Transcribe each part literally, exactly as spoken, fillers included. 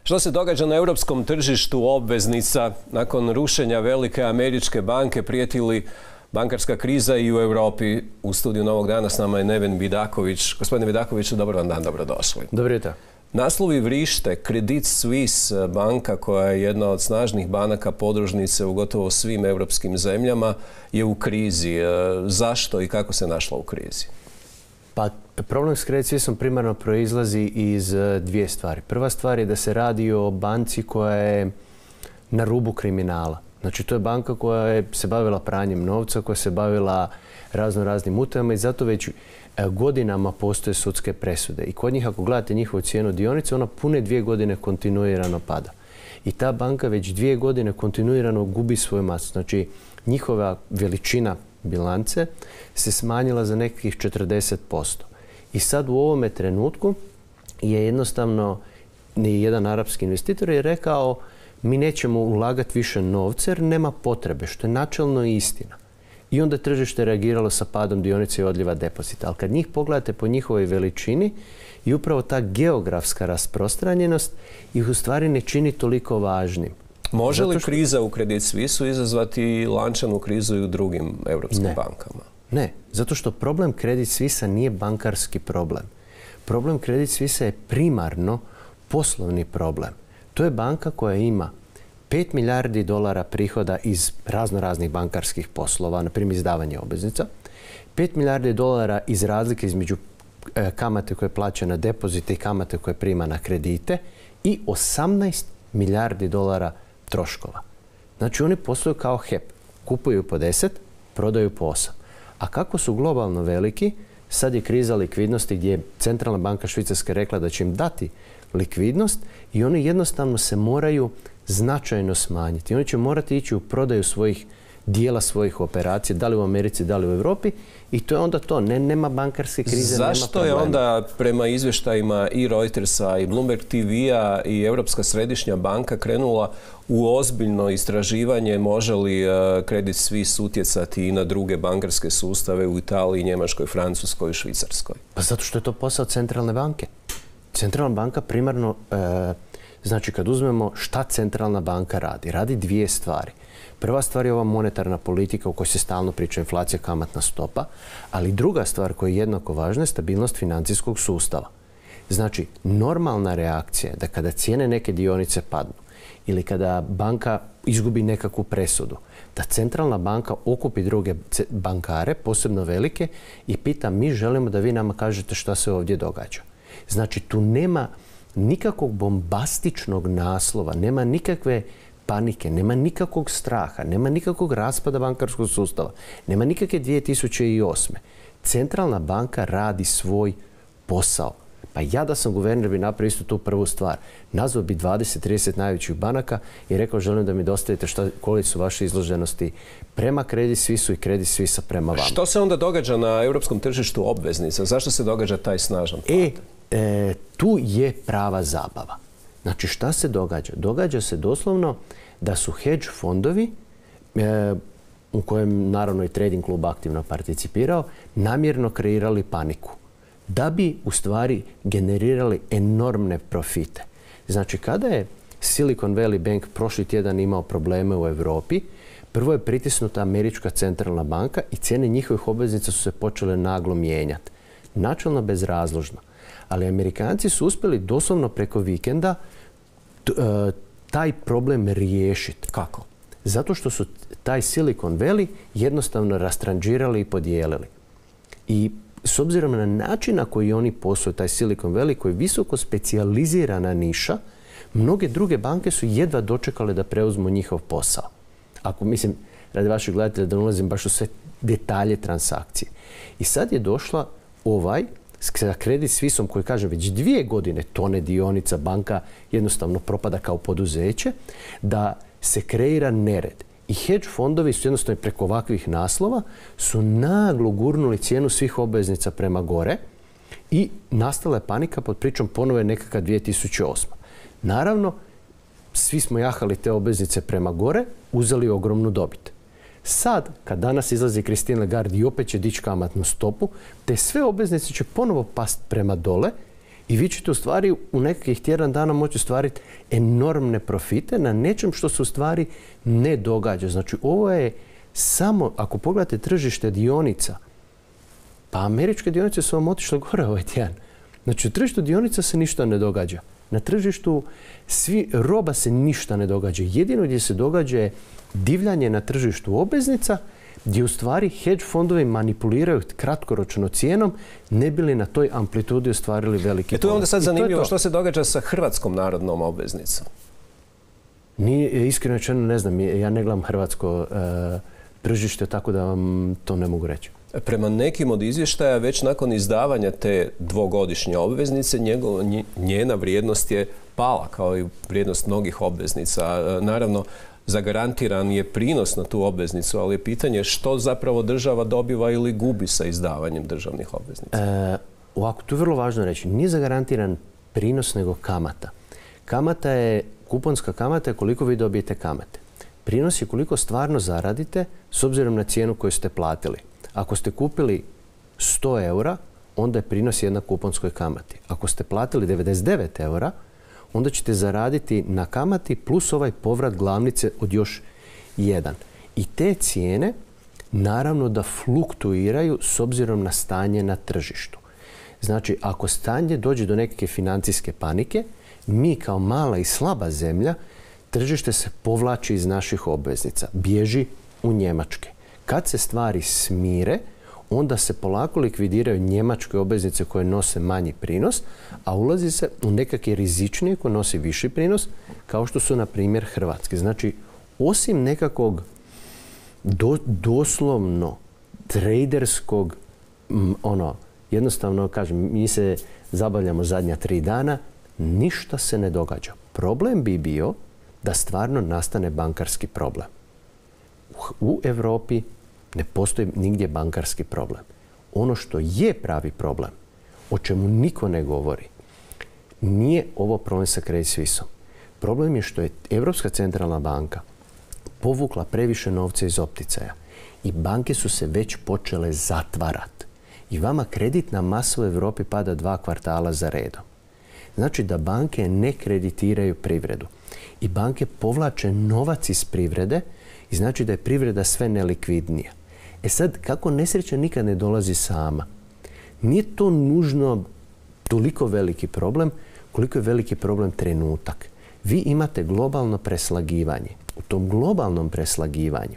Što se događa na europskom tržištu obveznica nakon rušenja velike američke banke? Prijeti li bankarska kriza i u Europi? U studiju Novog dana s nama je Neven Vidaković. Gospodine Vidakoviću, dobar vam dan, dobrodošli. Dobro jutro. Naslovi vrište. Credit Suisse, banka koja je jedna od snažnih banaka podružnice u gotovo svim europskim zemljama, je u krizi. Zašto i kako se našla u krizi? Pa problem s Credit Suisseom primarno proizlazi iz dvije stvari. Prva stvar je da se radi o banci koja je na rubu kriminala. Znači, to je banka koja je se bavila pranjem novca, koja se bavila razno raznim utajama i zato već godinama postoje sudske presude. I kod njih, ako gledate njihovu cijenu dionice, ona pune dvije godine kontinuirano pada. I ta banka već dvije godine kontinuirano gubi svoju masu. Znači, njihova veličina bilance se smanjila za nekih četrdeset posto. I sad u ovome trenutku je jednostavno jedan arapski investitor je rekao mi nećemo ulagati više novce jer nema potrebe, što je načelno istina. I onda je tržište reagiralo sa padom dionice i odljeva depozita. Ali kad njih pogledate po njihovoj veličini i upravo ta geografska rasprostranjenost ih u stvari ne čini toliko važnim. Može li kriza u Credit Suisseu izazvati lančanu krizu i u drugim europskim ne. bankama? Ne, zato što problem Credit Suissea nije bankarski problem. Problem Credit Suissea je primarno poslovni problem. To je banka koja ima pet milijardi dolara prihoda iz razno raznih bankarskih poslova, na primjer izdavanje obveznica, pet milijardi dolara iz razlike između e, kamate koje plaća na depozite i kamate koje prima na kredite i osamnaest milijardi dolara troškova. Znači oni posluju kao H E P. Kupuju po deset, prodaju po osam. A kako su globalno veliki, sad je kriza likvidnosti gdje je Centralna banka Švicarske rekla da će im dati likvidnost i oni jednostavno se moraju značajno smanjiti. Oni će morati ići u prodaju svojih dijela svojih operacija, da li u Americi, da li u Europi i to je onda to. Ne, nema bankarske krize, nema problema. Zašto je onda prema izvještajima i Reutersa i Bloomberg T V-a i Europska središnja banka krenula u ozbiljno istraživanje može li Credit Suisse utjecati i na druge bankarske sustave u Italiji, Njemačkoj, Francuskoj i Švicarskoj? Pa zato što je to posao centralne banke. Centralna banka primarno, e, znači kad uzmemo šta centralna banka radi, radi dvije stvari. Prva stvar je ova monetarna politika u kojoj se stalno priča inflacija, kamatna stopa, ali druga stvar koja je jednako važna je stabilnost financijskog sustava. Znači, normalna reakcija je da kada cijene neke dionice padnu ili kada banka izgubi nekakvu presudu, da centralna banka okupi druge bankare, posebno velike, i pita mi želimo da vi nama kažete šta se ovdje događa. Znači, tu nema nikakvog bombastičnog naslova, nema nikakve panike, nema nikakvog straha, nema nikakvog raspada bankarskog sustava, nema nikakve dvije tisuće osme. Centralna banka radi svoj posao. Pa ja da sam guverner bi napravio isto tu prvu stvar. Nazvao bi dvadeset trideset najvećih banaka i rekao želim da mi dostavite šta, koje su vaše izloženosti prema Credit Suisseu i Credit Suissea prema vama. Što se onda događa na europskom tržištu obveznica? Zašto se događa taj snažan pad? E, e, tu je prava zabava. Znači šta se događa? Događa se doslovno da su hedge fondovi, e, u kojem naravno i Trading Club aktivno participirao, namjerno kreirali paniku. Da bi u stvari generirali enormne profite. Znači kada je Silicon Valley Bank prošli tjedan imao probleme u Europi, prvo je pritisnuta američka centralna banka i cijene njihovih obveznica su se počele naglo mijenjati. Načelno bezrazložno. Ali Amerikanci su uspjeli doslovno preko vikenda taj problem riješiti. Kako? Zato što su taj Silicon Valley jednostavno rastranđirali i podijelili. I s obzirom na način na koji oni posluju, taj Silicon Valley koji je visoko specijalizirana niša, mnoge druge banke su jedva dočekale da preuzmu njihov posao. Ako mislim, radi vaših gledatelja, da ne ulazim baš u sve detalje transakcije. I sad je došla ovaj sa Credit Suisseom koji, kažem, već dvije godine tone dionica, banka jednostavno propada kao poduzeće, da se kreira nered. I hedge fondovi su jednostavno preko ovakvih naslova su naglo gurnuli cijenu svih obveznica prema gore i nastala je panika pod pričom ponovo nekakva dvije tisuće osma. Naravno, svi smo jahali te obveznice prema gore, uzeli ogromnu dobit. Sad, kad danas izlazi Christine Lagarde i opet će dići kamatnu stopu, te sve obveznice će ponovo past prema dole I vi ćete u stvari u nekakvih tjedan dana moći ostvariti enormne profite na nečem što se u stvari ne događa. Znači ovo je samo, ako pogledate tržište dionica, pa američke dionice su vam otišle gore ovaj tjedan. Znači u tržištu dionica se ništa ne događa. Na tržištu svi, roba se ništa ne događa. Jedino gdje se događa je divljanje na tržištu obveznica, gdje u stvari hedge fondovi manipuliraju kratkoročno cijenom, ne bi li na toj amplitudi ostvarili veliki porast. E to je onda sad zanimljivo to. Što se događa sa Hrvatskom narodnom obveznicom. Nije, iskreno rečeno ne znam, ja ne gledam hrvatsko e, tržište, tako da vam to ne mogu reći. Prema nekim od izvještaja, već nakon izdavanja te dvogodišnje obveznice, njegov, njena vrijednost je pala, kao i vrijednost mnogih obveznica. Naravno, zagarantiran je prinos na tu obveznicu, ali je pitanje što zapravo država dobiva ili gubi sa izdavanjem državnih obveznica. E, ovako, tu je vrlo važno reći. Nije zagarantiran prinos, nego kamata. Kamata je, kuponska kamata je koliko vi dobijete kamate. Prinos je koliko stvarno zaradite s obzirom na cijenu koju ste platili. Ako ste kupili sto eura, onda je prinos jednak kuponskoj kamati. Ako ste platili devedeset devet eura, onda ćete zaraditi na kamati plus ovaj povrat glavnice od još jedan. I te cijene naravno da fluktuiraju s obzirom na stanje na tržištu. Znači, ako stanje dođe do neke financijske panike, mi kao mala i slaba zemlja, tržište se povlači iz naših obveznica, bježi u Njemačke. Kad se stvari smire, onda se polako likvidiraju njemačke obveznice koje nose manji prinos, a ulazi se u nekakve rizičnije koje nosi viši prinos, kao što su, na primjer, hrvatske. Znači, osim nekakvog do, doslovno traderskog, m, ono, jednostavno, kažem, mi se zabavljamo zadnja tri dana, ništa se ne događa. Problem bi bio da stvarno nastane bankarski problem. U Europi ne postoji nigdje bankarski problem. Ono što je pravi problem, o čemu niko ne govori, nije ovo problem sa Credit Suisseom. Problem je što je Europska centralna banka povukla previše novca iz opticaja i banke su se već počele zatvarati. I vama kreditna masa u Europi pada dva kvartala za redom. Znači da banke ne kreditiraju privredu. I banke povlače novac iz privrede i znači da je privreda sve nelikvidnija. E sad, kako nesreća nikad ne dolazi sama, nije to nužno toliko veliki problem koliko je veliki problem trenutak. Vi imate globalno preslagivanje. U tom globalnom preslagivanju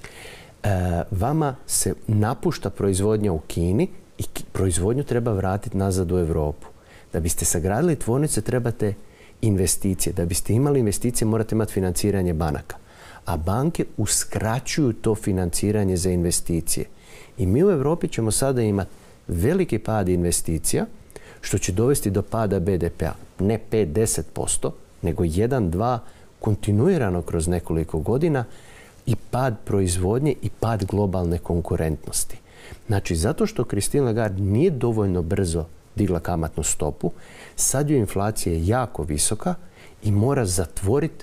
e, vama se napušta proizvodnja u Kini i proizvodnju treba vratiti nazad u Europu. Da biste sagradili tvornice trebate investicije. Da biste imali investicije morate imati financiranje banaka. A banke uskraćuju to financiranje za investicije. I mi u Europi ćemo sada imati veliki pad investicija, što će dovesti do pada be de pea. Ne pet do deset posto, nego jedan do dva kontinuirano kroz nekoliko godina i pad proizvodnje i pad globalne konkurentnosti. Znači, zato što Christine Lagarde nije dovoljno brzo digla kamatnu stopu, sad je inflacija jako visoka i mora zatvoriti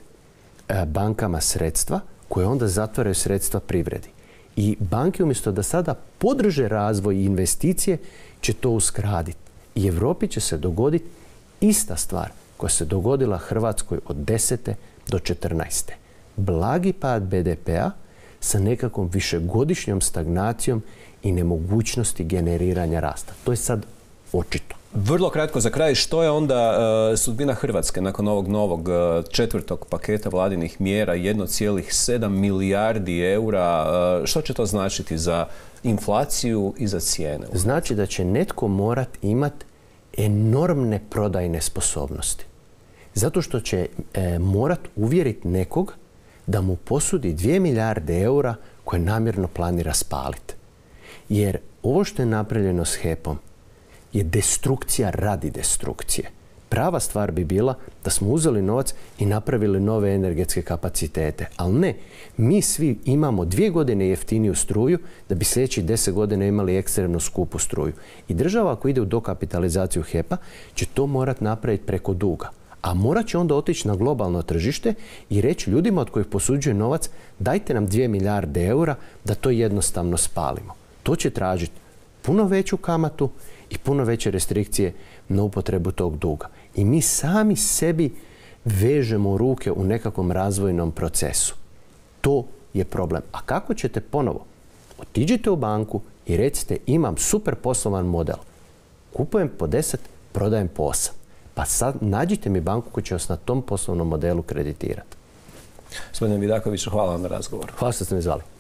bankama sredstva koje onda zatvaraju sredstva privredi. I banke umjesto da sada podrže razvoj i investicije će to uskraditi. I Europi će se dogoditi ista stvar koja se dogodila Hrvatskoj od desete do četrnaeste. Blagi pad be de pea sa nekakvom višegodišnjom stagnacijom i nemogućnosti generiranja rasta. To je sad očito. Vrlo kratko za kraj, što je onda uh, sudbina Hrvatske nakon ovog novog uh, četvrtog paketa vladinih mjera, jedan zarez sedam milijardi eura, uh, što će to značiti za inflaciju i za cijene? Znači da će netko morat imati enormne prodajne sposobnosti. Zato što će e, morat uvjeriti nekog da mu posudi dvije milijarde eura koje namjerno planira spaliti. Jer ovo što je napravljeno s hepom je destrukcija radi destrukcije. Prava stvar bi bila da smo uzeli novac i napravili nove energetske kapacitete. Ali ne, mi svi imamo dvije godine jeftiniju struju da bi sljedećih deset godina imali ekstremno skupu struju. I država ako ide u dokapitalizaciju hepa će to morat napraviti preko duga. A morat će onda otići na globalno tržište i reći ljudima od kojih posuđuje novac dajte nam dvije milijarde eura da to jednostavno spalimo. To će tražiti puno veću kamatu i puno veće restrikcije na upotrebu tog duga. I mi sami sebi vežemo ruke u nekakvom razvojnom procesu. To je problem. A kako ćete ponovo? Otiđite u banku i recite imam super poslovan model. Kupujem po deset, prodajem po osam. Pa sad nađite mi banku koja će vas na tom poslovnom modelu kreditirati. Gospodine Vidakoviću, hvala vam na razgovoru. Hvala što ste me zvali.